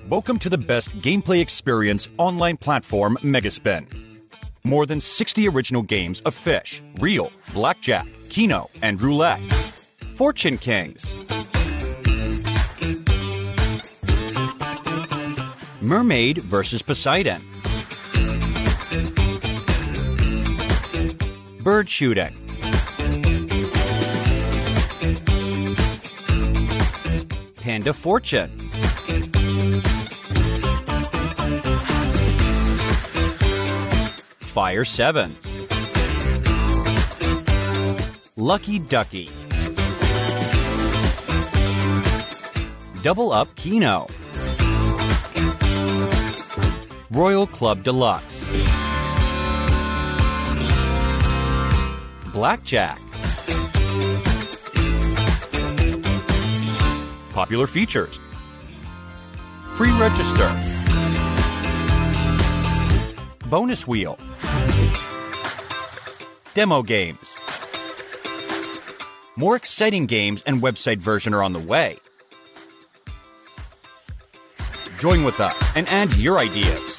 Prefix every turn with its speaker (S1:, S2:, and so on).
S1: Welcome to the best gameplay experience online platform, MegaSpin. More than 60 original games of fish, reel, blackjack, keno, and roulette. Fortune Kings. Mermaid vs. Poseidon. Bird shooting. Panda Fortune. Fire Sevens. Lucky Ducky. Double Up Keno. Royal Club Deluxe. Blackjack. Popular features. Free register. Bonus wheel. Demo games. More exciting games and website version are on the way. Join with us and add your ideas.